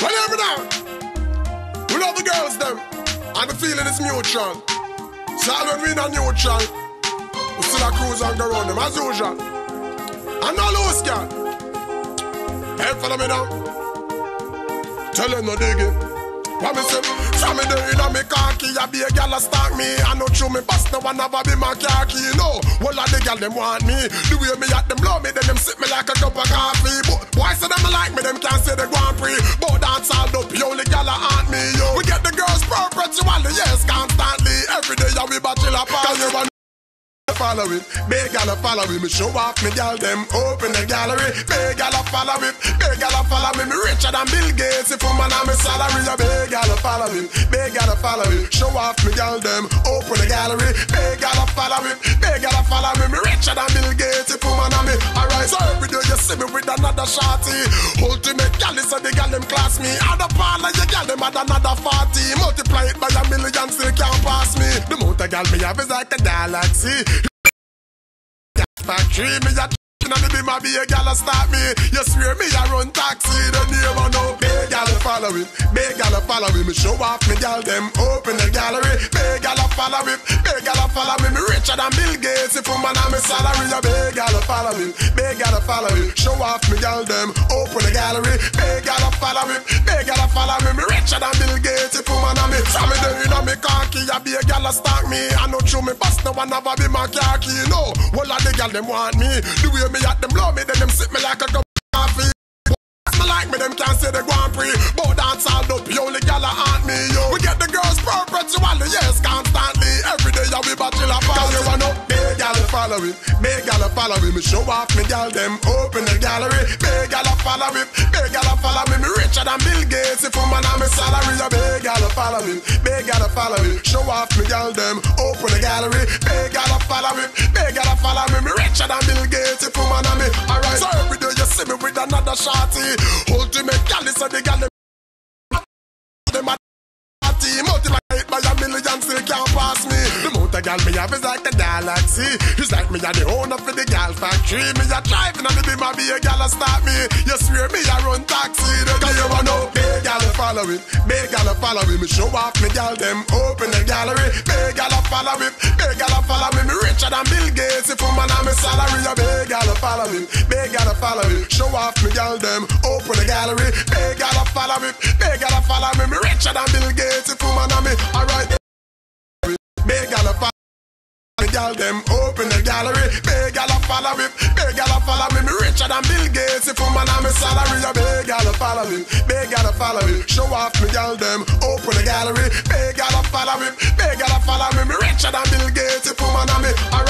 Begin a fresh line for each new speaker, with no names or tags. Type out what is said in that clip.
Whatever now. We love the girls them, and the feeling is mutual. So when we in a neutral, we still a cruise and go around them as usual. And no loose, girl. Hey, follow me now. Tell them no digging. What me say? From me there inna me khaki, a be a gyal a stalk me. I know through me bust no one ever be my khaki. No, all of the gyal them want me. The way me at them love me, then them sit me like a cup of coffee. But why say them like me? Them can't say they Grand Prix. But dance all up, the only gyal a haunt me. Yo, we get the girls perpetually, yes, constantly. Every day we battle apart. Follow it, big gal follow me show off me gal them open the gallery. Big gal follow me, big gal follow me richer than Bill Gates. If I'm on my salary, a big gal follow me, big gal follow me show off me gal them open the gallery. Big gal follow me, big gal follow me richer than Bill Gates. If I'm on me, alright. So every day you see me with another shorty. Ultimate gal is so the gal them class me. Other parlor you gal them had another 40. Multiply it by a million, still can't pass me. The amount of gal me have is like a galaxy. Factory, me a and the beam a be a gal a start me. You swear me a run taxi, the neighbor know. Big gal follow it, big gal follow me. Me show off me gal them open the gallery. Big gal follow it, big gal follow me. Me richer than Bill Gates. If I'm on my salary, a big gal follow me, big gal follow me. Show off me gal them open the gallery. Big gal follow me, big gal follow me. Me richer than Bill Gates. If I'm on me, from me there inna me khaki, a be a gal a stalk me. I know through me bust no one ever be my khaki. No, all of the gal them want me. The way me at them love me, then them sit me like a cup of coffee. Me like me, them can't say they Grand Prix. But dance all up, the only gal a haunt me, yo. We get the girls perpetually, yes, constantly. Every day we battle a party. Cause you wanna big gal follow it, big gal follow me. Me show off me gal them open the gallery. Big gal follow me, big gal follow me. Me richer than Bill Gates. If I'm on my salary, a big gal follow me, big gal follow me. Show off me gal them open the gallery. Big gal follow me, big gal follow me. Me richer than Bill Gates. If I'm on me, alright. So every day you see me with another shorty. Ultimate gal is so the gal them a party. Multiply it by a million, still can't pass me. The amount of gal me have is like a galaxy. It's like me a the owner for the gal factory. Me a driving and the beam a be a gal a start me. You swear me a run taxi. Cause you wanna know big gal follow it, big gal follow me. Me show off me gal them open the gallery. Big gal follow me, big gal follow me. Me richer than Bill Gates. If I'm on my salary, a big gal follow me, big gal follow me. Show off me gal them open the gallery. Big gal follow me, big gal follow me. Me richer than Bill Gates. If I'm on me, alright. Big gal follow me, gal them open the gallery. Big gal follow me, big gal follow me. Me richer than Bill Gates. If I'm on my salary, a big gal follow me, big gal follow me. Show off me gal them open the gallery. Big gal follow me, big gal follow me. Me richer than Bill Gates. If I'm on me.